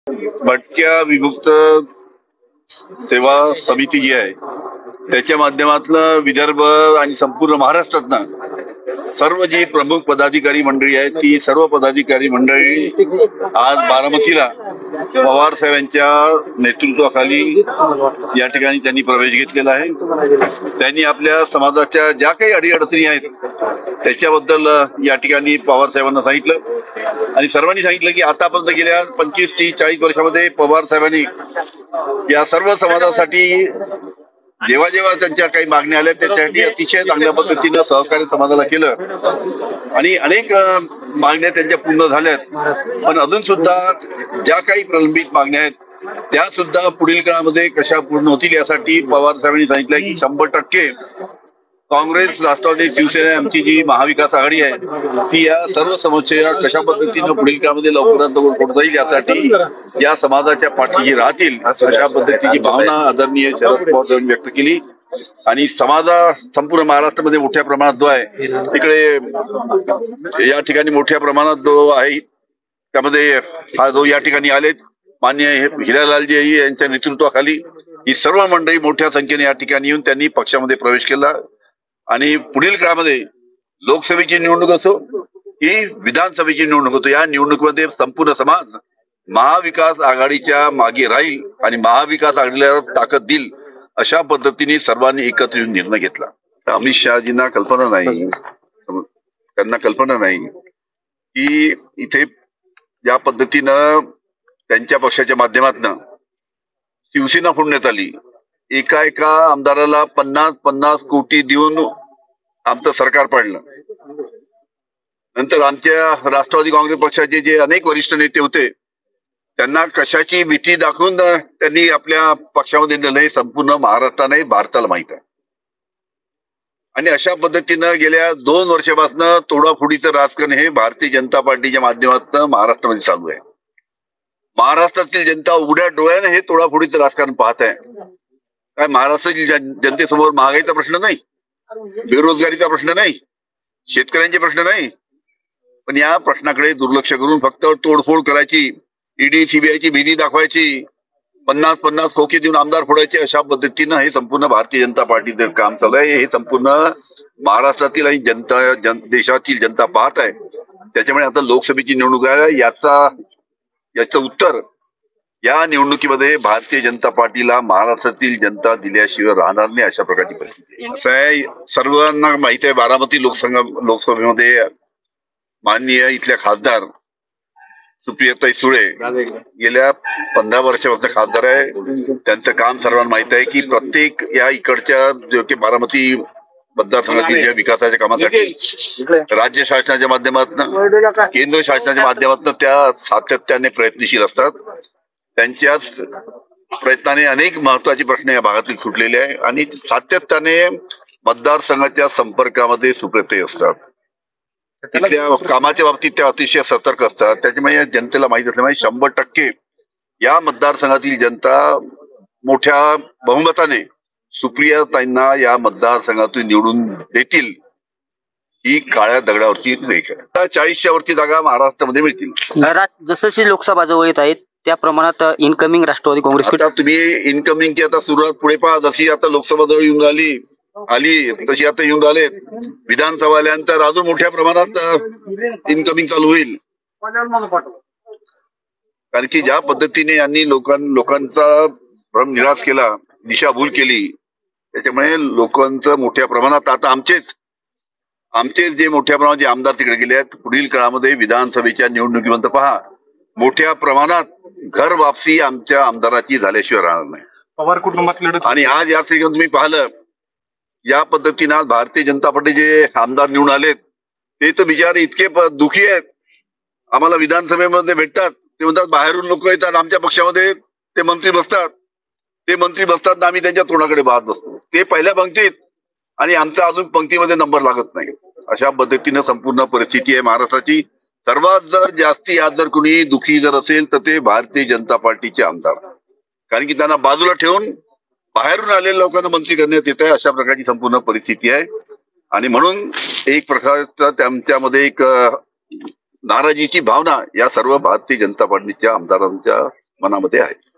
भटक्या विमुक्त सेवा समिती जी आहे त्याच्या माध्यमातून विदर्भ आणि संपूर्ण महाराष्ट्रातनं सर्व जी प्रमुख पदाधिकारी मंडळी आहेत ती सर्व पदाधिकारी मंडळी आज बारामतीला पवार साहेबांच्या नेतृत्वाखाली या ठिकाणी त्यांनी प्रवेश घेतलेला आहे। त्यांनी आपल्या समाजाच्या ज्या काही अडीअडचणी आहेत त्याच्याबद्दल या ठिकाणी पवार साहेबांना सांगितलं आणि सर्वांनी सांगितलं की आतापर्यंत गेल्या 25, 30, 40 वर्षामध्ये पवार साहेबांनी या सर्व समाजासाठी जेव्हा जेव्हा त्यांच्या काही मागण्या आल्या त्याच्यासाठी अतिशय चांगल्या पद्धतीनं सहकार्य समाजाला केलं आणि अनेक मागण्या त्यांच्या पूर्ण झाल्यात। पण अजून सुद्धा ज्या काही प्रलंबित मागण्या आहेत त्या सुद्धा पुढील काळामध्ये कशा पूर्ण होतील यासाठी पवार साहेबांनी सांगितलं की 100% काँग्रेस, राष्ट्रवादी, शिवसेना आमची जी महाविकास आघाडी आहे ती या सर्व समस्या कशा पद्धतीनं पुढील काळामध्ये लवकरात लवकर सोडता येईल यासाठी या समाजाच्या पाठीशी राहतील अशा पद्धतीची भावना आदरणीय शरद पवार यांनी व्यक्त केली। आणि समाजा संपूर्ण महाराष्ट्रामध्ये मोठ्या प्रमाणात जो आहे तिकडे या ठिकाणी मोठ्या प्रमाणात जो आहे त्यामध्ये हा जो या ठिकाणी आलेत माननीय हिरालालजी यांच्या नेतृत्वाखाली ही सर्व मंडळी मोठ्या संख्येने या ठिकाणी येऊन त्यांनी पक्षामध्ये प्रवेश केला आणि पुढील काळामध्ये लोकसभेची निवडणूक असो की विधानसभेची निवडणूक असो या निवडणुकीमध्ये संपूर्ण समाज महाविकास आघाडीच्या मागे राहील आणि महाविकास आघाडीला ताकद देईल अशा पद्धतीने सर्वांनी एकत्र येऊन निर्णय घेतला। अमित शहाजींना कल्पना नाही, त्यांना कल्पना नाही की इथे या पद्धतीनं त्यांच्या पक्षाच्या माध्यमातून शिवसेना फोडण्यात आली। एका आमदाराला 50 कोटी देऊन आमचं सरकार पाडलं। नंतर आमच्या राष्ट्रवादी काँग्रेस पक्षाचे जे अनेक वरिष्ठ नेते होते त्यांना कशाची भीती दाखवून त्यांनी आपल्या पक्षामध्ये नेलं संपूर्ण महाराष्ट्राने भारताला माहित आहे। आणि अशा पद्धतीनं गेल्या 2 वर्षापासून तोडाफोडीचं राजकारण हे भारतीय जनता पार्टीच्या माध्यमातून महाराष्ट्रामध्ये चालू आहे। महाराष्ट्रातील जनता उघड्या डोळ्याने हे तोडाफोडीचं राजकारण पाहत आहे। काय महाराष्ट्रातील जनतेसमोर महागाईचा प्रश्न नाही, बेरोजगारीचा प्रश्न नाही, शेतकऱ्यांचे प्रश्न नाही, पण या प्रश्नाकडे दुर्लक्ष करून फक्त तोडफोड करायची, ईडी सीबीआयची भीती दाखवायची, 50 खोके देऊन आमदार फोडायचे अशा पद्धतीनं हे संपूर्ण भारतीय जनता पार्टीचं काम चालू आहे। हे संपूर्ण महाराष्ट्रातील आणि देशातील जनता पाहत आहे। त्याच्यामुळे आता लोकसभेची निवडणूक आहे याचं उत्तर या निवडणुकीमध्ये भारतीय जनता पार्टीला महाराष्ट्रातील जनता दिल्याशिवाय राहणार नाही अशा प्रकारची परिस्थिती आहे। सर्वांना माहिती आहे बारामती लोकसभेमध्ये माननीय इथल्या खासदार सुप्रियाताई सुळे गेल्या 15 वर्षापासून खासदार आहे। त्यांचं काम सर्वांना माहित आहे की प्रत्येक या इकडच्या बारामती मतदारसंघातील ज्या विकासाच्या कामासाठी राज्य शासनाच्या माध्यमातून केंद्र शासनाच्या माध्यमातून त्या सातत्याने प्रयत्नशील असतात। त्यांच्याच प्रयत्नाने अनेक महत्वाचे प्रश्न या भागातील सुटलेले आहे आणि सातत्याने मतदारसंघाच्या संपर्कामध्ये सुप्रियाताई असतात। तिथल्या कामाच्या बाबतीत त्या अतिशय सतर्क असतात। त्याच्यामुळे जनतेला माहित असल्यामुळे 100% या मतदारसंघातील जनता मोठ्या बहुमताने सुप्रियाताईंना या मतदारसंघातून निवडून देतील ही काळ्या दगडावरची रेख आहे। 40च्या वरती जागा महाराष्ट्रामध्ये मिळतील। जसं लोकसभा जवळ येत आहेत त्या प्रमाणात इनकमिंग राष्ट्रवादी काँग्रेस आता तुम्ही इनकमिंगची आता सुरुवात पुढे पहा। जशी आता लोकसभा जवळ येऊन आली तशी आता येऊन राहिले विधानसभा आल्यानंतर अजून मोठ्या प्रमाणात इनकमिंग चालू होईल। कारण की ज्या पद्धतीने यांनी लोकांचा भ्रम निराश केला, दिशाभूल केली, त्याच्यामुळे लोकांचं मोठ्या प्रमाणात आता आमचे जे मोठ्या प्रमाणात जे आमदार तिकडे गेले आहेत पुढील काळामध्ये विधानसभेच्या निवडणुकीनंतर पहा मोठ्या प्रमाणात घर वापसी आमच्या आमदाराची झाल्याशिवाय राहणार नाही। पवार कुटुंबात लढत आणि आज या ठिकाणी तुम्ही पाहिलं या पद्धतीने आज भारतीय जनता पार्टी जे आमदार निवडून आलेत ते तर बिचारे इतके दुखी आहेत। आम्हाला विधानसभेमध्ये भेटतात ते म्हणतात बाहेरून लोक येतात आमच्या पक्षामध्ये, ते मंत्री बसतात आम्ही त्यांच्या तोंडाकडे पाहत बसतो, ते पहिल्या पंक्तीत आणि आमचा अजून पंक्तीमध्ये नंबर लागत नाही। अशा पद्धतीने संपूर्ण परिस्थिती आहे महाराष्ट्राची। सर्वात जर जास्ती आज जर कुणी दुखी जर असेल तर ते भारतीय जनता पार्टीचे आमदार, कारण की त्यांना बाजूला ठेवून बाहेरून आलेल्या लोकांना मंत्री करण्यात येत आहे। अशा प्रकारची संपूर्ण परिस्थिती आहे आणि म्हणून एक प्रकारचा त्यांच्यामध्ये एक नाराजीची भावना या सर्व भारतीय जनता पार्टीच्या आमदारांच्या मनामध्ये आहे.